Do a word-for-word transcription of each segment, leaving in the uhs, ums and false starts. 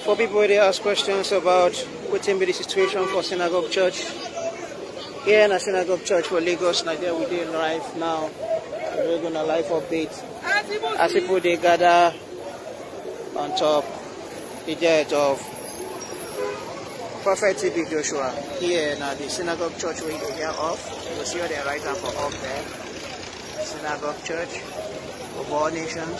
For people they ask questions about what will be the situation for Synagogue Church. Here in a Synagogue Church for Lagos, Nigeria, we did live now. We're going to live update as people they gather on top the death of Prophet T B Joshua. Here now the Synagogue Church where they hear of. You see what they write up for up there. Synagogue Church of all nations,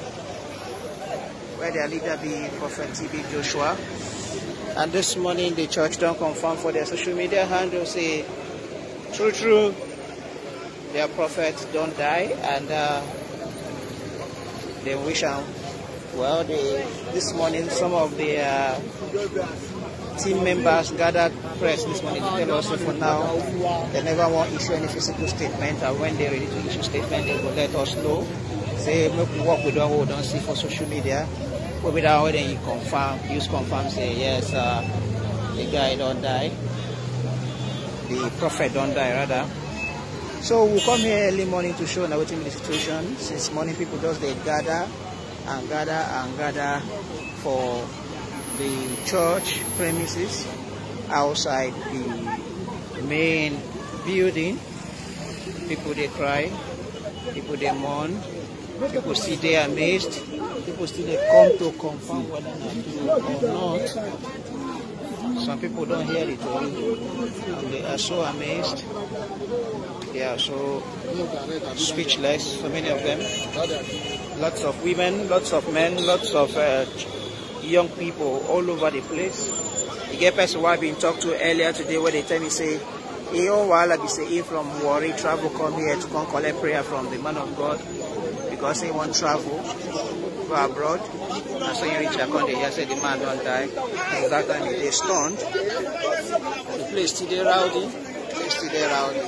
where their leader be Prophet T B Joshua. And this morning the church don't confirm for their social media handle, say true true their prophet don't die, and uh, they wish him well. They, this morning some of the uh, team members gathered press this morning to tell us that for now they never want to issue any physical statement, and when they're ready to issue statement they will let us know. Say make we work with what we don't see for social media. But without when you confirm, use confirm, say yes, uh, the guy don't die, the prophet don't die rather. So we'll come here early morning to show now what's in the situation. Since morning people just they gather and gather and gather for the church premises outside the main building. People they cry, people they mourn, people see they amazed. People still they come to confirm whether or not. Some people don't hear it all, and they are so amazed. They are so speechless. So many of them. Lots of women, lots of men, lots of uh, young people all over the place. The get person who I've been talked to earlier today, where they tell me say, "Hey, oh, while I be saying from Warri travel come here to come collect prayer from the man of God because he want travel." Abroad, and so you reach a country, you say the man don't die. And that time they stunned. The place still there rowdy, the place still there rowdy.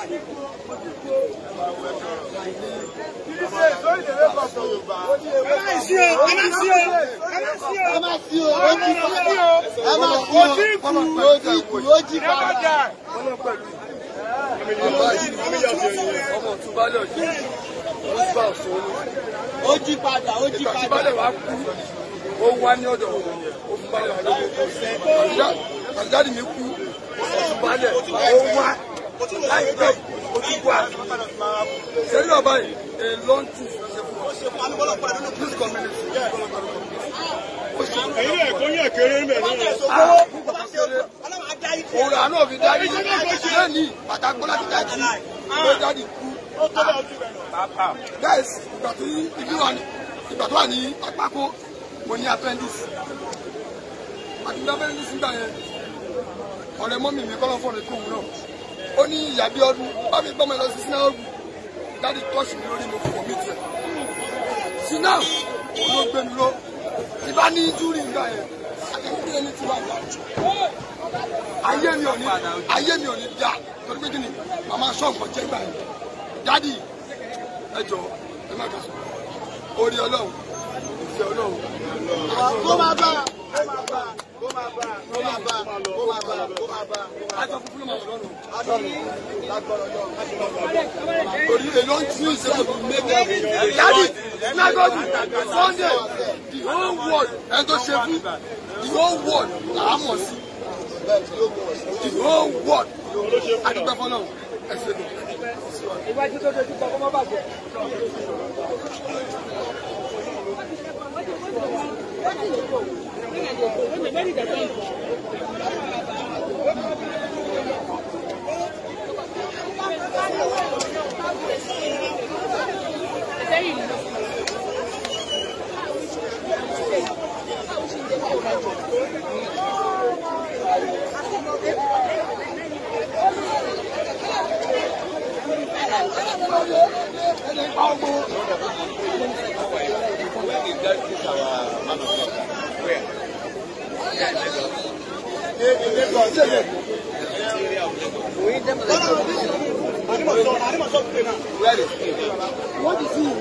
ó jí padà ó jí padà wá kú ó wá ní ọ̀dọ̀ ó fún balẹ̀ wá lóko àjáde mi kú ó fún balẹ̀ ó wá láìpẹ́ ó tún wá sẹ́yìn ọba yìí a long trip ṣe fún ọ this community èyí rẹ̀ kó yẹ kéré mẹ́rin òun àná òbí dájú lẹ́ni pàtàkó láti dájú ló dájú kú. Guys, ìgbà tó ní ibi wà ní ìgbà tó wà ní àpapọ̀ mo ní appendix àti ní appendix nígbà yẹn ọ̀rẹ́ mọ́mì mi kọ́lọ́ fọ́ọ̀rẹ́ kó òun náà ó ní ìyá bí ọdún bá mi gbọ́mọ lọ sí sinagogu dáàdi tọ́ọ̀ṣì mi lórí mo fọ̀ mí tiẹ̀ sinna òun ló gbé mi lọ ìbá ní júrì nígbà yẹn àtẹ̀kùn yẹn ní tiwa ìyá ayé mi ò ní ayé mi ò ní dá torí pé kí ni màmá sọ̀ǹkọ̀ jẹ́ gbà yẹn. Daddy, ẹ jọ̀ọ́ ẹ má kà sọ orí Ọlọ́run ìfẹ́ Ọlọ́run kó máa bá kó máa bá kó máa bá kó máa bá kó máa bá kó máa bá àjọ fúnfún máa lọ́rùn Ọlọ́run lágbára Ọlọ́run orí èlò ń tún ìṣèlú mẹbẹ Daddy sinagogu Sunday the whole world ẹ tó ṣe fún the whole world là á mọ̀ sí the whole world àdúgbò fọlọ́run ẹ ṣe lò. Iwájú tó dojú kọ kó má bàjẹ́. What is he?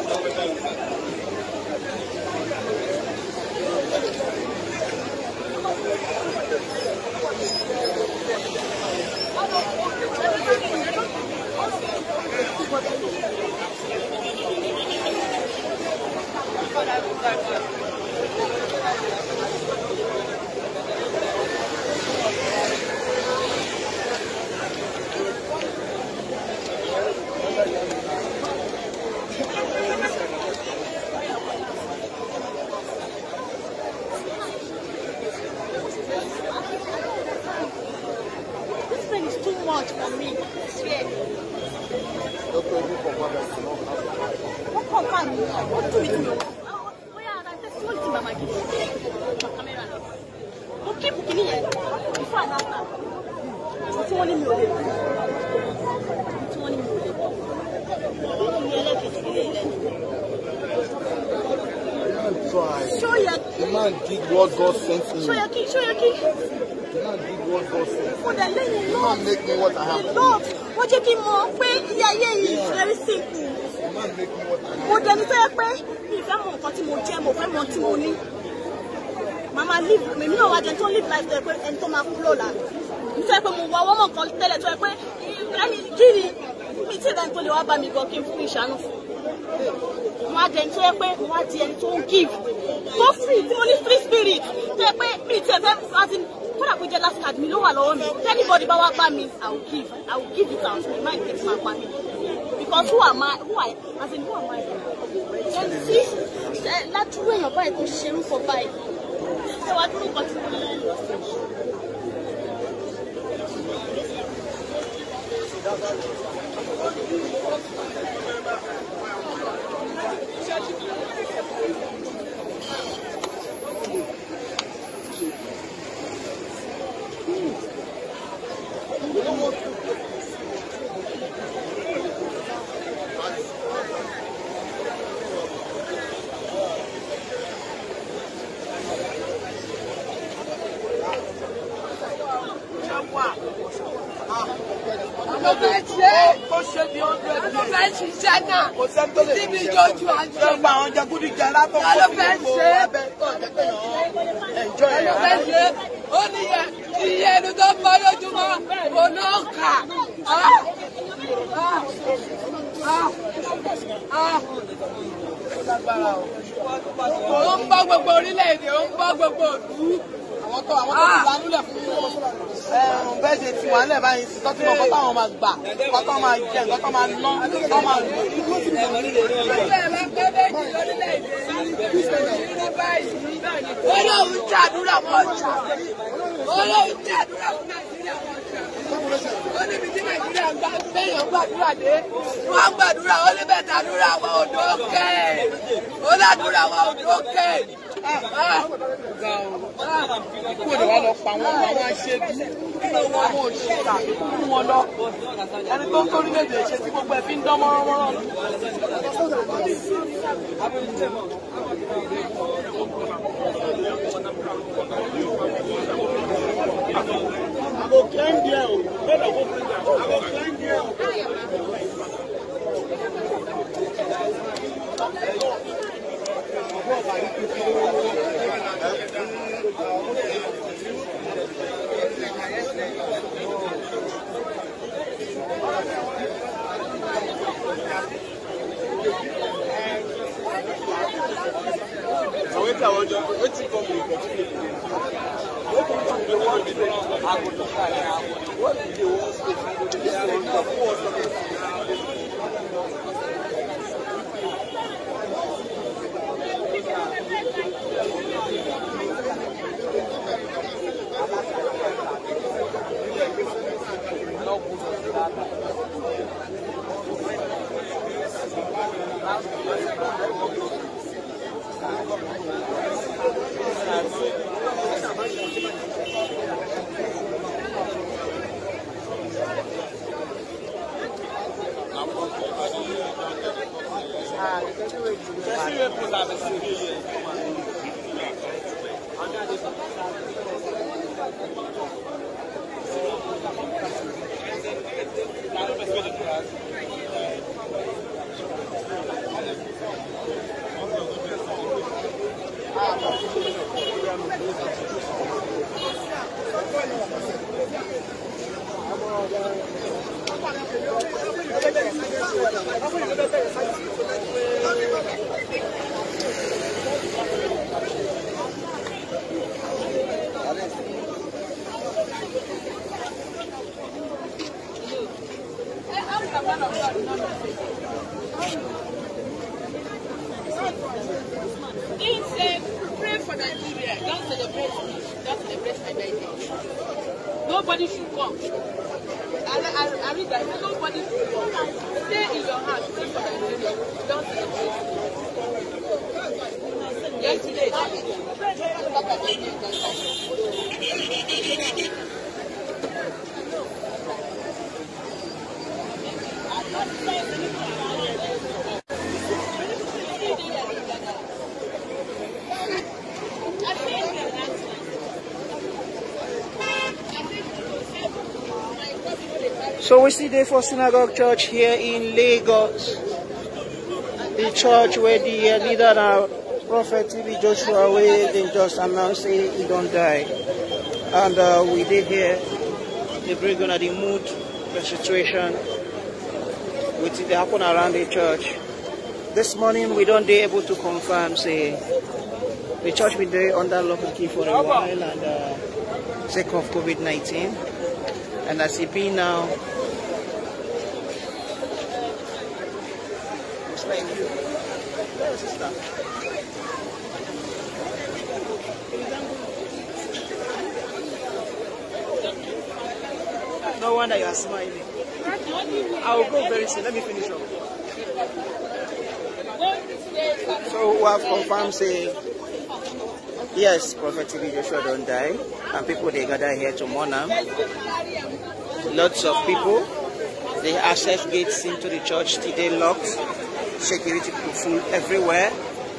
The man did what God sent him. Show your key, show your key. The man did what God sent him. For the lady, the man make me what I am. Love. What you keep more? Yeah, yeah, it's very simple. The man make me what I am. What then say pé if I'm on party mo jẹ mo fẹ́ mo ti mo ní. Mama live, me no wa don't live life there pé en tó máa kú lọ́la. Mo fẹ́ pé mo wá wo mo kan tẹ́lẹ̀ tó pé ani kini mi ti dan tó lè wá bá mi go kin fún ìṣàánú fún. Mo den tó pé mo wá di ẹni tó give. Go free, tí mo ní free spirit. Tó pé mi ti fẹ́ as in kódà kó jẹ́ last card mi ló wà lọ́wọ́ mi. Anybody bá wá bá mi, I will give. I will give it out. My mind takes my money. Because who am I? Who I? As in who am I? And see, that's where your bike was sharing for bike. So I don't got to Nobody should come. I, I, I read that. Nobody should come. Stay in your house. Pray for Nigeria. Don't celebrate. Yesterday. So we see the First Synagogue Church here in Lagos, the church where the uh, leader now, Prophet T B Joshua, where they just announced say he don't die. And uh, we did hear they bring on the mood, the situation, which they happen around the church. This morning we don't be able to confirm, say, the church been there under lock and key for a while and uh, sake of COVID nineteen. And as it be now, it's like you. Where's the stuff? No wonder you are smiling. I will go very soon. Let me finish up. So we have confirmed, say, yes, Prophet T B Joshua don't die, and people they gather here to mourn him. Lots of people. The access gates into the church today locked. Security people full everywhere.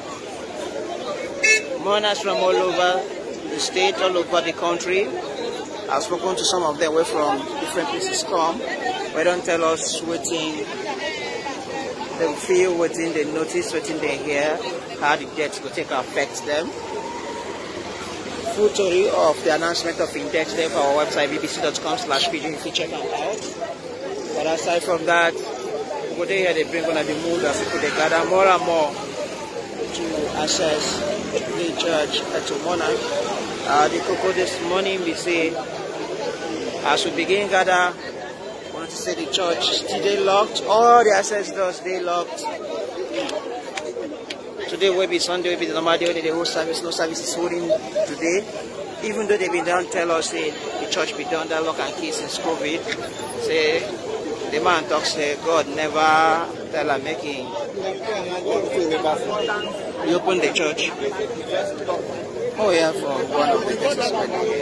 Mourners from all over the state, all over the country. I've spoken to some of them where from different places come. They don't tell us what thing they feel, what thing they notice, what thing they hear, how the death will take affect them. Full story of the announcement of index there for our website b b c dot com slash p g if you check them out. But aside from that, over there they bring on the mood as people they gather more and more to access the church uh, to monarch. Uh, the cocoa this morning we say as we begin gather, we want to say the church still locked, all the access doors they locked. Today will be Sunday, will be the normal day, the whole service, no service is holding today. Even though they've been down, tell us say the church be done that lock and key since COVID. Say the man talks say God never tell her making. We open the church. Oh yeah, from one of the places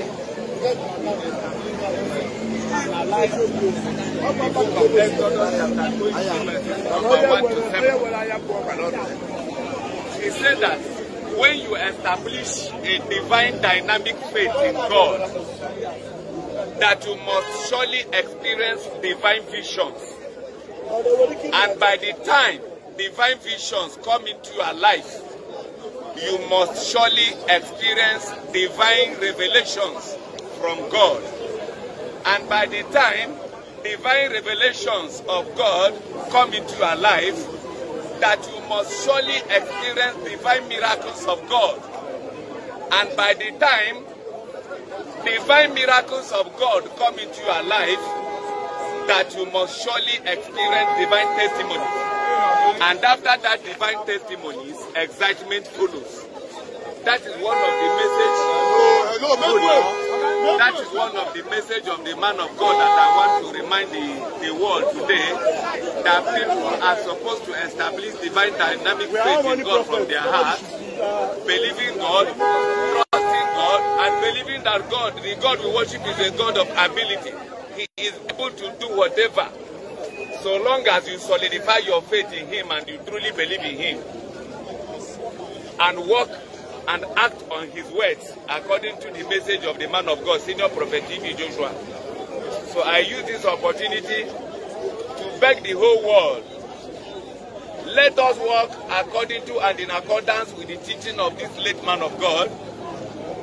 He said that when you establish a divine dynamic faith in God, that you must surely experience divine visions. And by the time divine visions come into your life, you must surely experience divine revelations from God. And by the time divine revelations of God come into your life, that you must surely experience divine miracles of God. And by the time divine miracles of God come into your life, that you must surely experience divine testimonies. And after that divine testimonies, excitement follows. That is one of the message. That is one of the message of the man of God that I want to remind the, the world today, that people are supposed to establish divine dynamic faith in God from their heart, believing God, trusting God, and believing that God, the God we worship, is a God of ability. He is able to do whatever, so long as you solidify your faith in Him and you truly believe in Him, and walk and act on His words according to the message of the man of God, Senior Prophet T B Joshua. So I use this opportunity to beg the whole world, let us walk according to and in accordance with the teaching of this late man of God,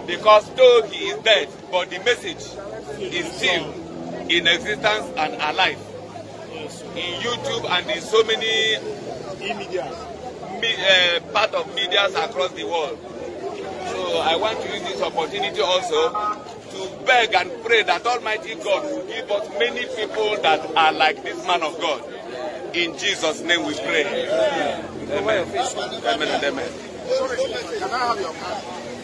Because though he is dead, but the message is still in existence and alive. In YouTube and in so many me, uh, part of medias across the world. So I want to use this opportunity also to beg and pray that Almighty God will give us many people that are like this man of God. In Jesus' name we pray. Amen. Amen and amen. Can I have your card?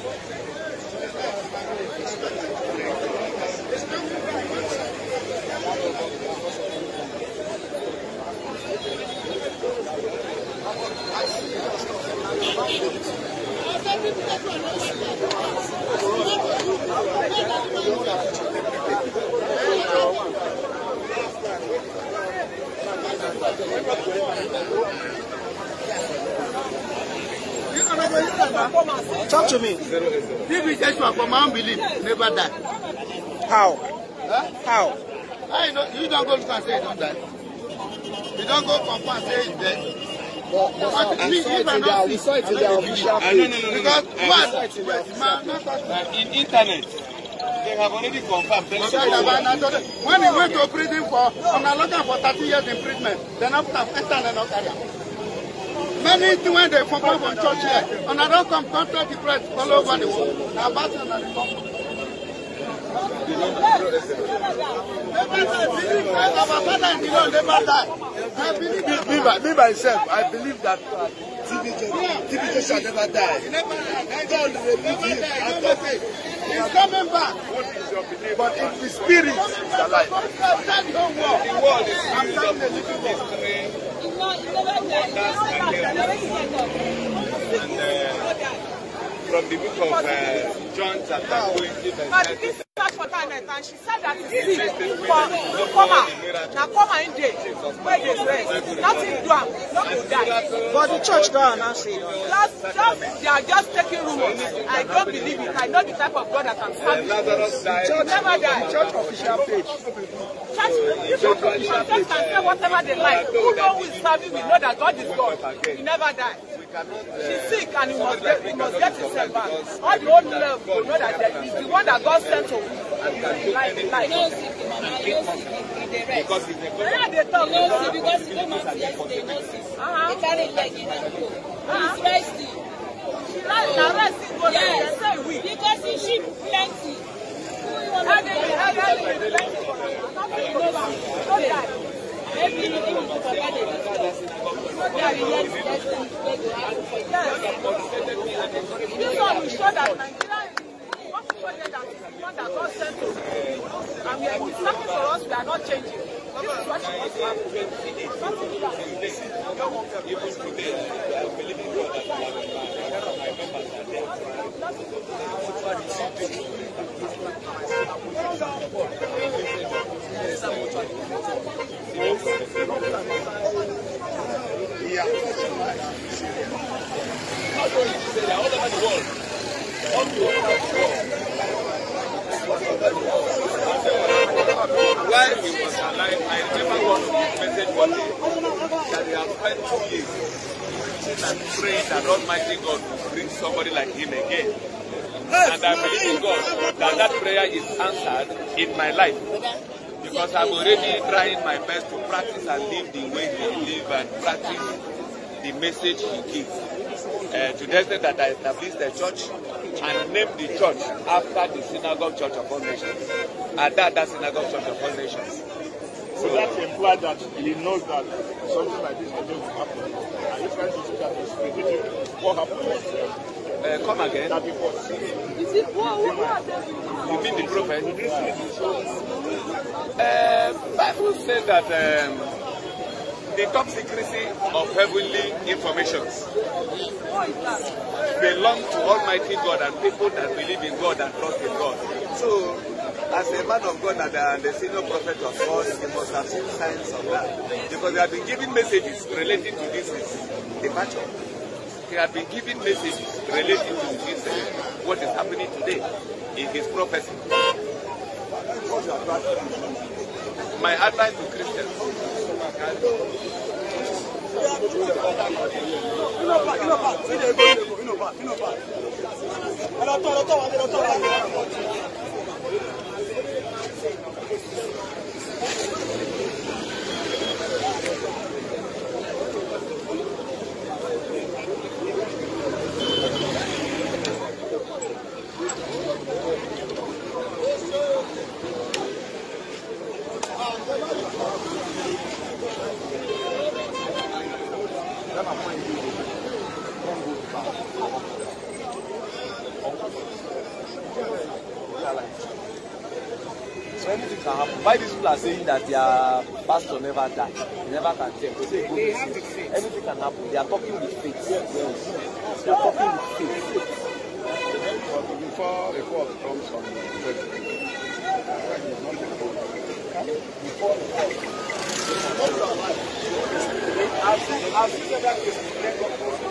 Talk to me. This is just for my unbelief, never die. How? Huh? How? I know you don't go look and say he don't die. You don't go confirm and say he's dead. But, but I, saw it in their, we saw it in their official page. No, no, no, no. Because Uh, what? Wait, man, not that. Uh, in internet, they have already confirmed. When he went to prison for, I'm not looking for thirty years imprisonment, then after entered and not many things when they confirm from church here, and I don't come contact the press all over the world. Now, back to the Me, me myself, I believe that T B J shall never die. God will leave him after. He's coming back. But in the spirit, he's alive. The world is filled of history, and uh, from the book of uh, John chapter twenty, verse for Ghana, and she said that it's sick for coma. Now coma in day, where they rest, nothing do, nothing die. But the church don't announce it. Just, just, they are just taking rumors. I don't believe it. I know the type of God that can stand it. Church never die. Church official page. Church, church official page can say whatever they like. Who know who is serving? We know that God is God. He never died. She's sick and he must get, he must get himself back. All the old love will know that he's the one that God sent to life. because it's a Where they talk? No, see, because you don't want yesterday, no, see. Uh-huh. They carry leg in and go. Uh-huh. He's resting. She like now resting go there. They say we. Because he sheep plenty. How they how they plenty for us. Nothing goes on. Don't die. Maybe he didn't go for that. Don't die. Yes, Yes. This one will show that Nigeria is what to show them that is the one that God sent to. And we are it's nothing for us, we are not changing. This is what she wants to happen. Nothing to that. even today, I believe in God that I remember that all over the world, while he was alive, I remember one of his message one day that he had spent two years and praying that Almighty God will bring somebody like him again. And I believe in God that that prayer is answered in my life. Because I'm already trying my best to practice and live the way he lives and practice the message he gives. Uh, to the extent that I established a church and named the church after the Synagogue Church of All Nations. And that, that Synagogue Church of All Nations. So that implies that he knows that something like this is going to happen. Are you trying to say that he's predicting what happened? Uh, come again. That before. Is it what? You mean the prophet? Uh, Bible says that um, the top secrecy of heavenly informations belong to Almighty God and people that believe in God and trust in God. So, as a man of God and uh, the senior prophet of God, he must have seen signs of that. Because they have been giving messages relating to this departure. He had been giving messages relating to this, uh, what is happening today in his prophecy. My advice to Christians. So anything can happen. Why these people are saying that their pastor never died? They never can tell. They say they have anything can happen. They are talking with faith. Yes. They are talking with faith. But before the call comes from the president, before the call, I've seen, I've seen that case.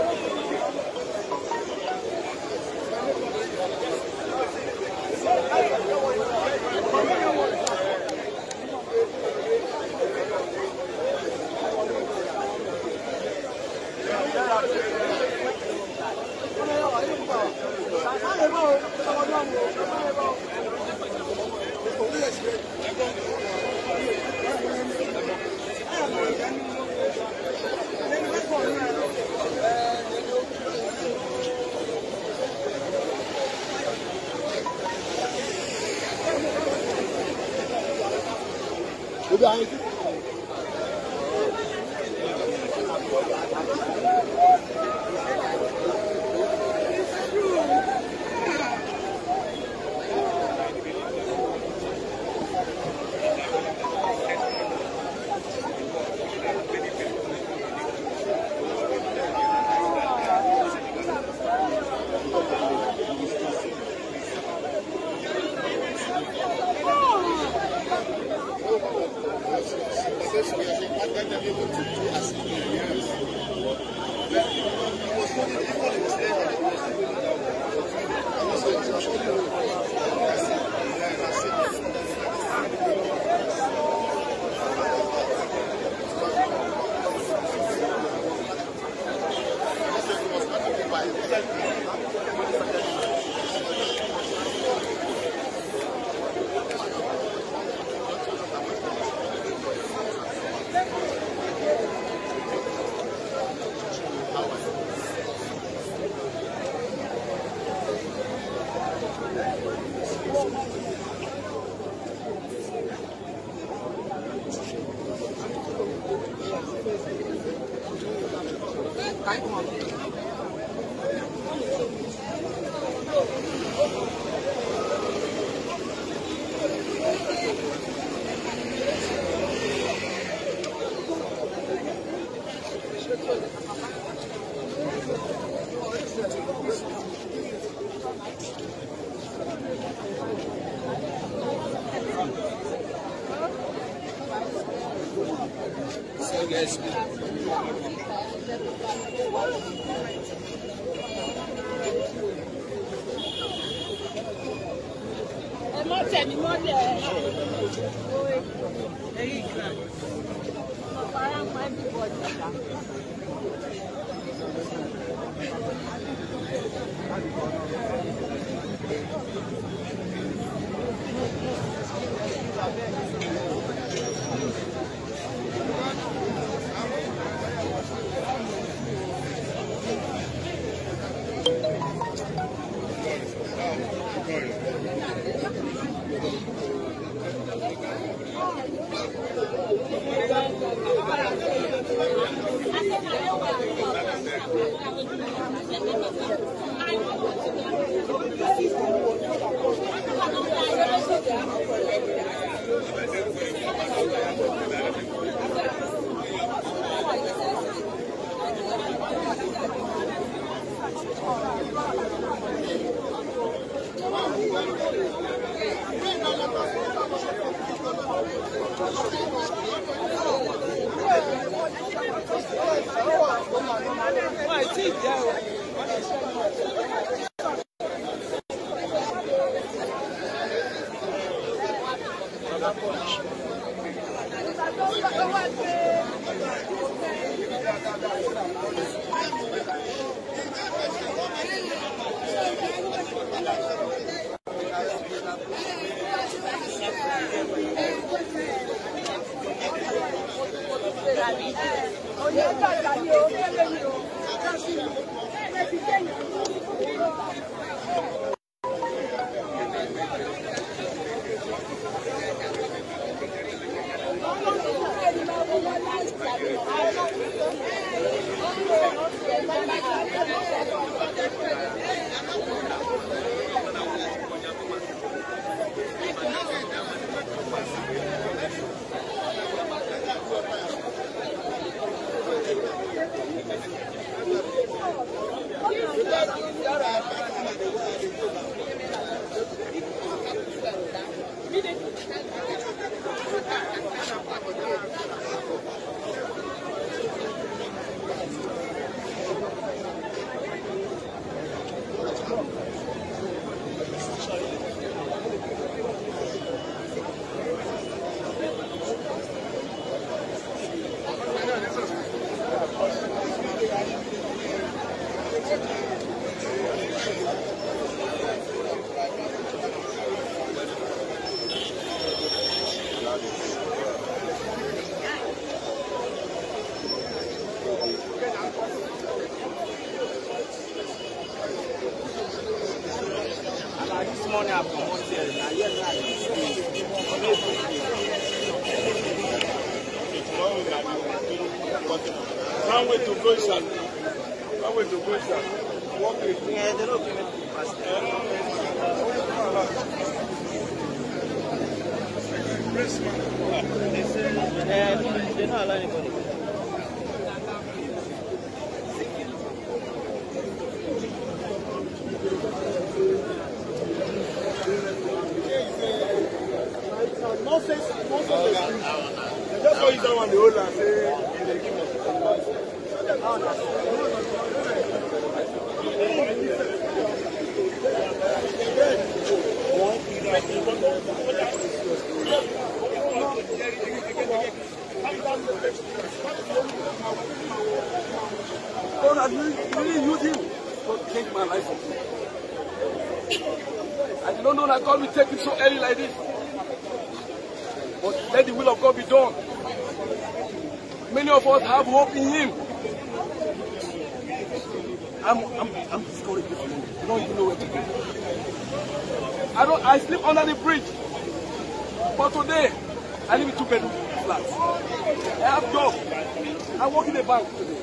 Behind Thank you. Can't wait to go inside. Can't wait to go inside. Yeah, they're not giving they're not allowing anybody. Nonsense, nonsense. Just go inside one the whole and say they give us God has really, really used him to change my life. I did not know that God will take it so early like this. But let the will of God be done. Many of us have hope in him. I'm, I'm, I'm discouraged this morning. I don't even know where to go. I don't. I sleep under the bridge. But today, I live in two bedroom flats. I have job. I work in a bank today.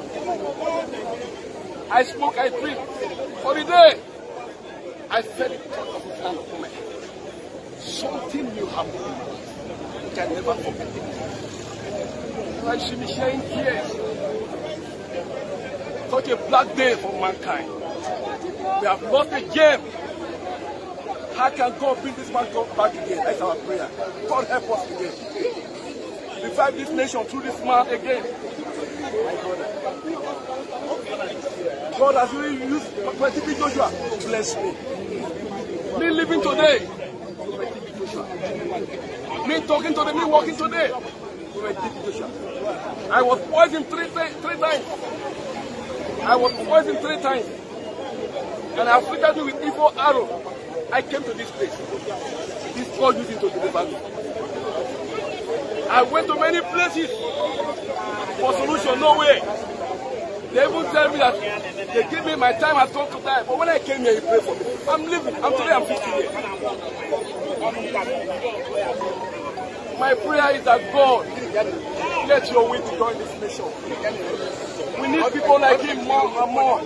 I smoke, I drink. For the day, I felt the touch of his hand upon my head. Something new happened. I can never forget it. I should be sharing tears. Such a black day for mankind. We have lost a gem. How can God bring this man back again? That's our prayer. God help us again. Revive this nation through this man again. My God. God has really used Prophet T B Joshua to bless me. Me living today. Me talking to them, me walking today. I was poisoned three, three times. I was poisoned three times. And I afflicted me with evil arrow. I came to this place. This God used it to deliver me. I went to many places for solution, no way. They even tell me that they give me my time has come to die. But when I came here, he prayed for me. I'm living. I'm today I'm fifty years. My prayer is that God, let your will be done in this nation. We need people like him more and more.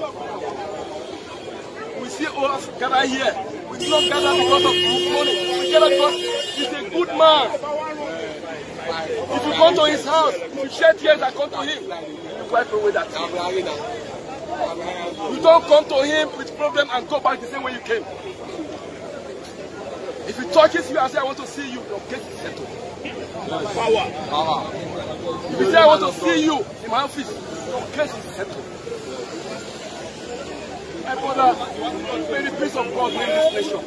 We see us gather here. We do not gather because of money. We gather because he's a good man. If you come to his house, if you shed tears and come to him, you wipe away that tear. You don't come to him with problem and go back the same way you came. If he touches you and say, I want to see you, your case is settled. Power. Power. If he say, I want to see you in my office, your case is settled. My brother, may the peace of God win this nation.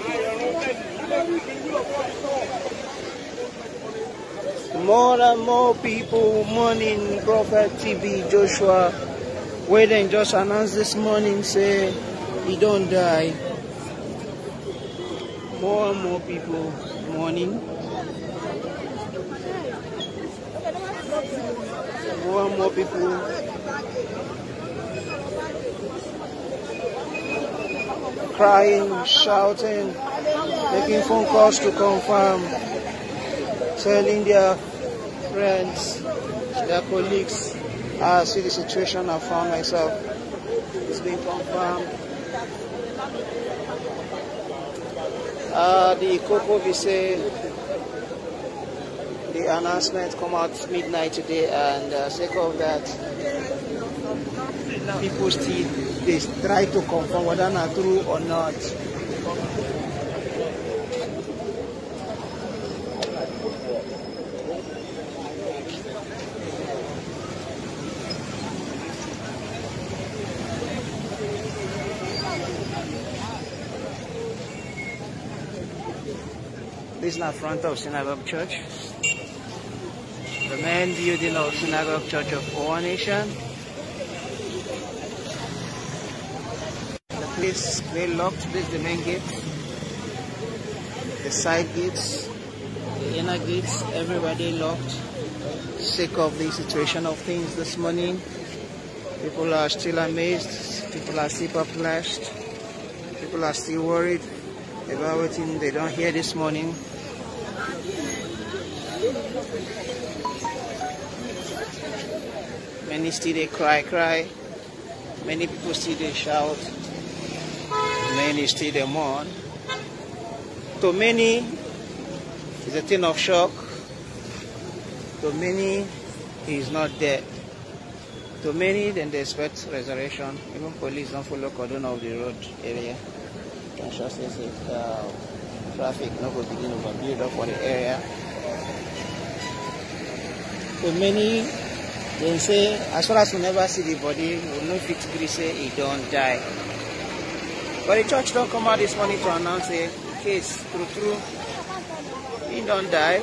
More and more people mourning Prophet T B Joshua, where they just announced this morning, say he don't die. More and more people mourning. More and more people crying, shouting, making phone calls to confirm, telling their friends, their colleagues, I see the situation I found myself. It's been confirmed. Uh, the Koko Vise, the announcement come out midnight today, and uh, sake of that, people still they try to confirm whether not true or not. This is not front of Synagogue Church. The main building of Synagogue Church of Our Nation. place they locked. This is the main gate, the side gates, the inner gates, everybody locked. Sake of the situation of things this morning, people are still amazed, people are still perplexed, people are still worried about what they don't hear this morning. Many still they cry, cry. Many people still they shout. Many still they mourn. To many, it's a thing of shock. To many, he is not dead. To many, then they expect resurrection. Even police don't follow cordon of the road area. Consciousness is uh, traffic not going to begin to build up for the area. To many, they say, as far as we never see the body, we will not fit to say he don't die. But the church don't come out this morning to announce a case, true, true, he don't die.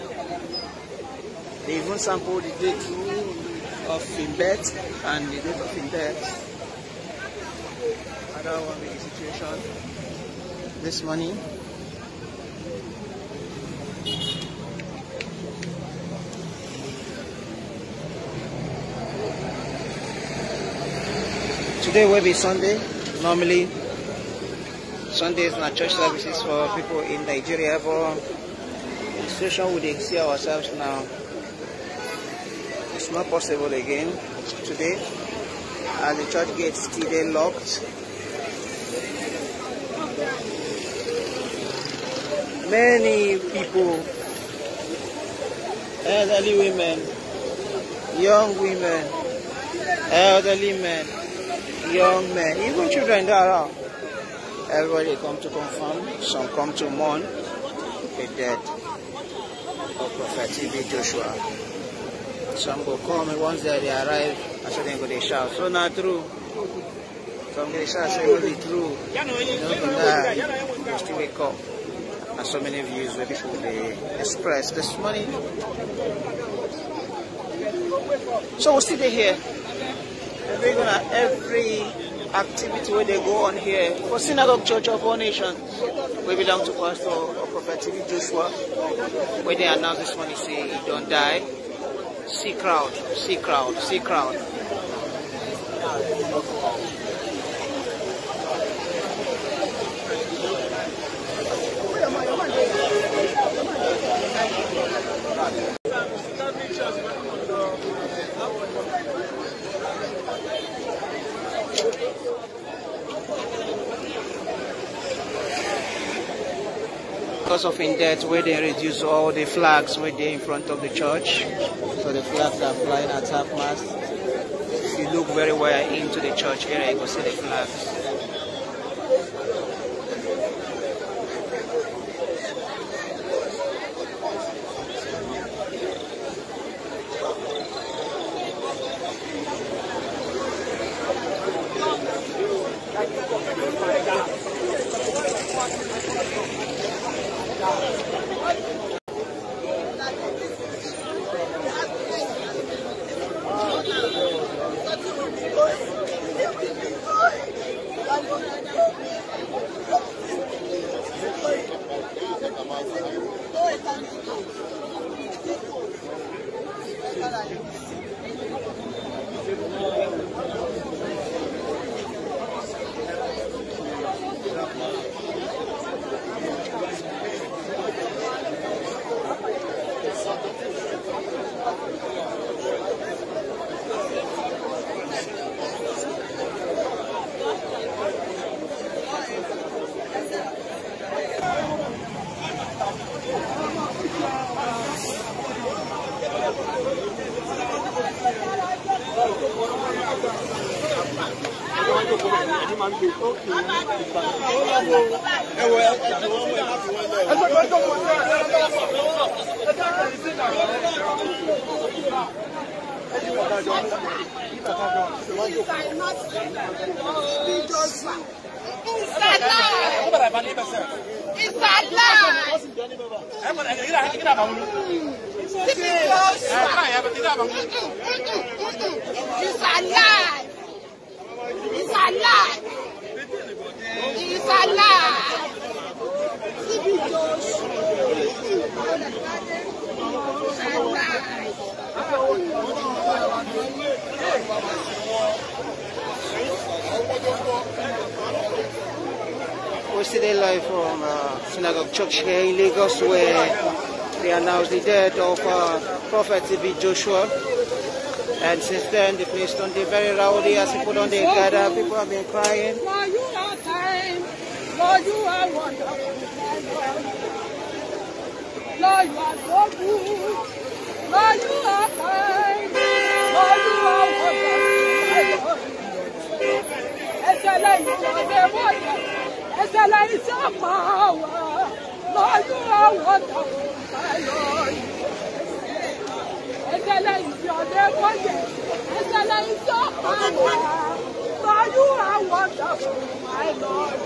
They even sampled the date of his death and the date of his death. I don't want to be the situation this morning. Today will be Sunday. Normally, Sundays are church services for people in Nigeria, but the situation we see ourselves now, it's not possible again today, as the church gates still locked. Many people, elderly women, young women, elderly men, young men, even children that are around. Everybody come to confirm, some come to mourn the death of Prophet T B Joshua. Some go come and once they arrive, and so they go they shout, so not true. Some they shout, say really true. You know, they still wake up. And so many views where people they express this morning. So we'll still be here. We're gonna every activity where they go on here for Synagogue Church of All Nations. We belong to Pastor or Prophet T B Joshua. Where they announce this morning, say he don't die. See crowd, see crowd, see crowd. Because of in death, where they reduce all the flags where they're in front of the church, so the flags are flying at half mast. If you look very well into the church area, you will see the flags. We're still live from uh, Synagogue Church here in Lagos, where they announced the death of uh, Prophet T B Joshua. And since then, the place turned very rowdy as people don't they gather. People have been crying. Lord, you are kind. Lord, you are wonderful. Lord, you are so good. Lord, you are kind. Lord, you are wonderful. Excellent is your wonder. Excellent is your power. Lord, you are wonderful, my Lord. Excellent is your wonder. Excellent is your power. Lord, you are wonderful, my Lord.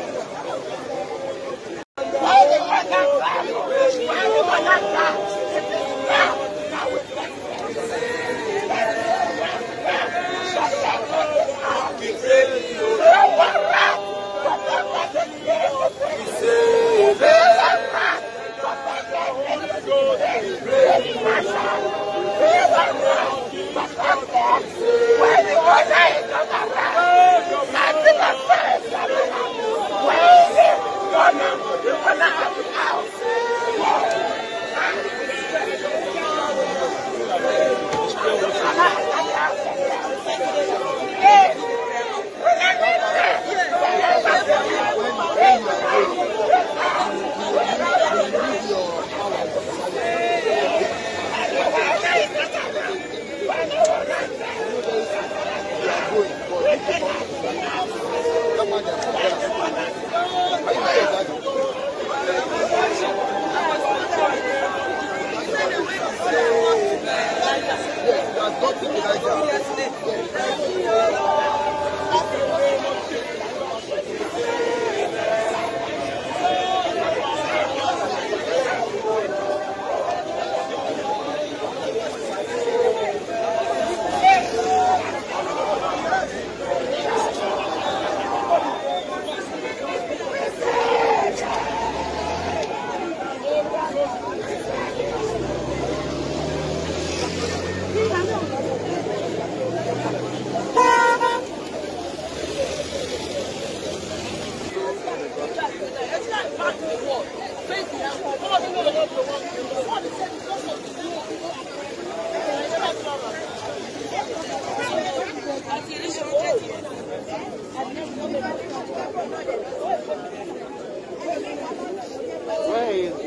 Where are you?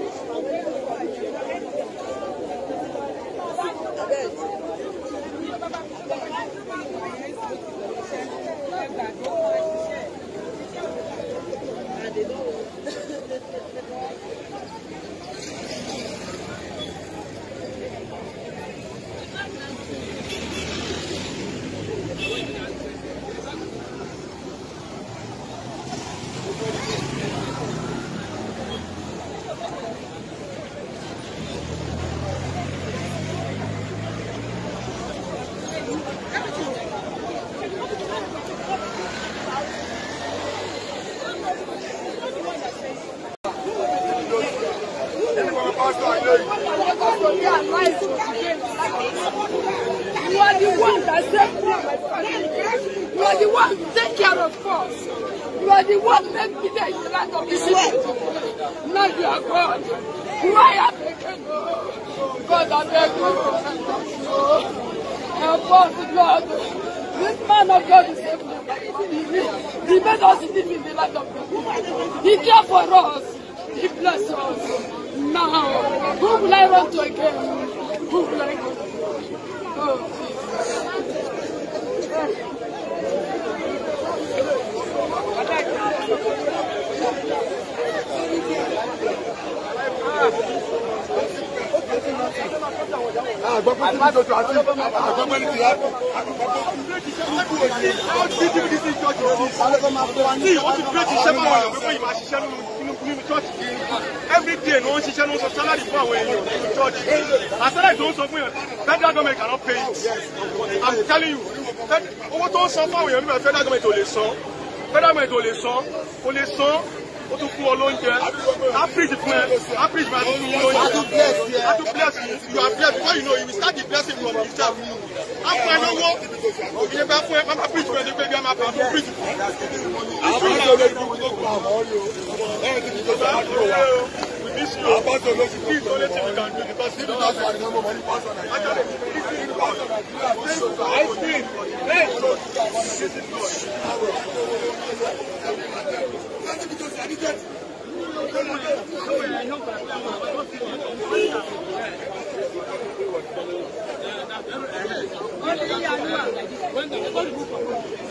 You are the one that saved me and my family. You are the one who take care of us. You are the one that made me there in the land of the city. Now you are God. Why are they going? God, I beg you. Help us, Lord. This man of God is saved me. He made us live in the land of the city. He cared for us. He blessed us. Now, who will I run to again? Who will I go? Oh, every day, no one should no salary for our church. As I don't suffer, federal government cannot pay it. I'm telling you, what don't suffer, we federal government will listen. Federal government will listen, will listen. ó tún fún ọ lóúnjẹ, á preach fún ẹ, á preach fún ẹ, á tún fún lóúnjẹ. Á tún bless you. Á tún bless you. You are blessed before you know you will start the blessing from yourself. Á fún ẹ lówó, ìyẹn bá fún ẹ, máa preach fún ẹ ní pé bí a máa bá fún preach fún ẹ. We miss you. Please don't let him can do because he don't have any more money. I think. Let's